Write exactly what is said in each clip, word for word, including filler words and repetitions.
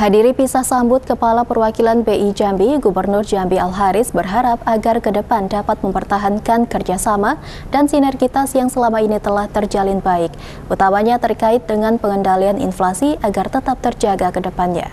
Menghadiri pisah sambut Kepala Perwakilan B I Jambi, Gubernur Jambi Al-Haris berharap agar ke depan dapat mempertahankan kerjasama dan sinergitas yang selama ini telah terjalin baik, utamanya terkait dengan pengendalian inflasi agar tetap terjaga ke depannya.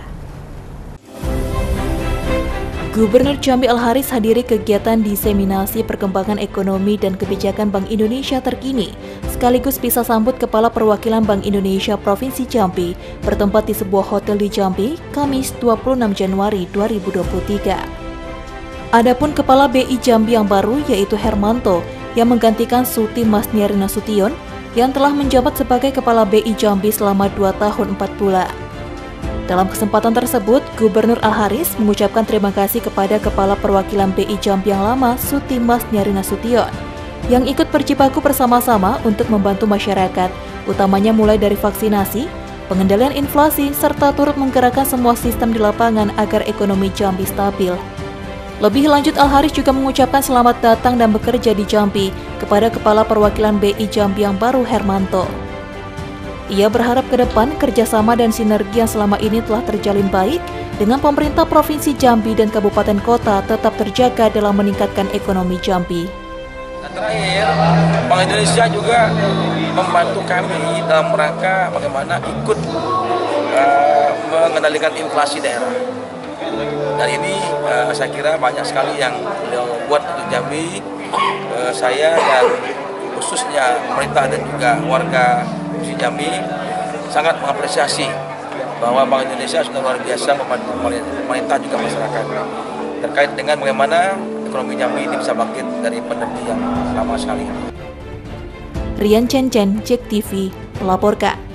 Gubernur Jambi Al-Haris hadiri kegiatan diseminasi perkembangan ekonomi dan kebijakan Bank Indonesia terkini, sekaligus pisah sambut Kepala Perwakilan Bank Indonesia Provinsi Jambi bertempat di sebuah hotel di Jambi, Kamis dua puluh enam Januari dua ribu dua puluh tiga. Adapun Kepala B I Jambi yang baru yaitu Hermanto yang menggantikan Suti Masniari Nasution yang telah menjabat sebagai Kepala B I Jambi selama dua tahun empat bulan. Dalam kesempatan tersebut, Gubernur Al-Haris mengucapkan terima kasih kepada Kepala Perwakilan B I Jambi yang lama, Suti Masniari Nasution, yang ikut berjibaku bersama-sama untuk membantu masyarakat, utamanya mulai dari vaksinasi, pengendalian inflasi, serta turut menggerakkan semua sistem di lapangan agar ekonomi Jambi stabil. Lebih lanjut, Al-Haris juga mengucapkan selamat datang dan bekerja di Jambi kepada Kepala Perwakilan B I Jambi yang baru, Hermanto. Ia berharap ke depan kerjasama dan sinergi yang selama ini telah terjalin baik dengan pemerintah Provinsi Jambi dan Kabupaten Kota tetap terjaga dalam meningkatkan ekonomi Jambi. Dan terakhir, Bank Indonesia juga membantu kami dalam rangka bagaimana ikut uh, mengendalikan inflasi daerah. Dan ini uh, saya kira banyak sekali yang beliau buat untuk Jambi. Uh, saya dan khususnya pemerintah dan juga warga Provinsi Jambi sangat mengapresiasi bahwa Bank Indonesia sudah luar biasa membantu pemerintah juga masyarakat terkait dengan bagaimana ekonomi Jambi ini bisa bangkit dari pandemi yang lama sekali. Rian Chen Chen, Jek T V, melaporkan.